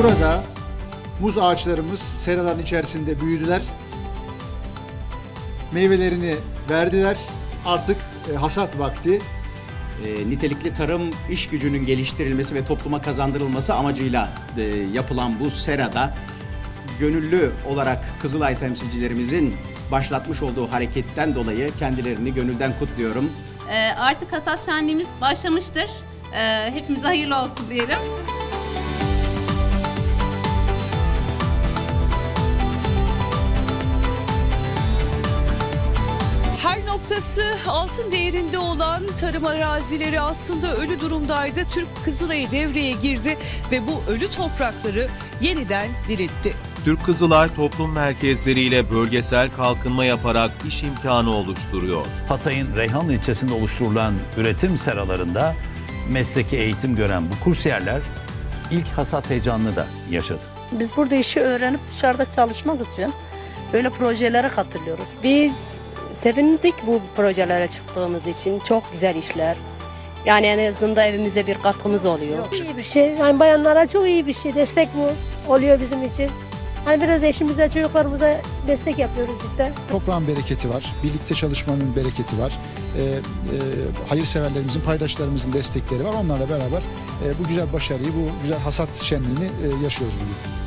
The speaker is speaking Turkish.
Burada muz ağaçlarımız seraların içerisinde büyüdüler. Meyvelerini verdiler. Artık hasat vakti. Nitelikli tarım iş gücünün geliştirilmesi ve topluma kazandırılması amacıyla yapılan bu serada gönüllü olarak Kızılay temsilcilerimizin başlatmış olduğu hareketten dolayı kendilerini gönülden kutluyorum. Artık hasat şenliğimiz başlamıştır. Hepimize hayırlı olsun diyelim. Her noktası altın değerinde olan tarım arazileri aslında ölü durumdaydı. Türk Kızılay'ı devreye girdi ve bu ölü toprakları yeniden diriltti. Türk Kızılay toplum merkezleriyle bölgesel kalkınma yaparak iş imkanı oluşturuyor. Hatay'ın Reyhanlı ilçesinde oluşturulan üretim seralarında mesleki eğitim gören bu kursiyerler ilk hasat heyecanını da yaşadı. Biz burada işi öğrenip dışarıda çalışmak için böyle projelere katılıyoruz. Biz sevindik bu projelere çıktığımız için. Çok güzel işler. Yani en azından evimize bir katkımız oluyor. İyi bir şey. Yani bayanlara çok iyi bir şey. Destek bu oluyor bizim için. Hani biraz eşimize, çocuklarımıza destek yapıyoruz işte. Toprağın bereketi var. Birlikte çalışmanın bereketi var. Hayırseverlerimizin, paydaşlarımızın destekleri var. Onlarla beraber bu güzel başarıyı, bu güzel hasat şenliğini yaşıyoruz bugün.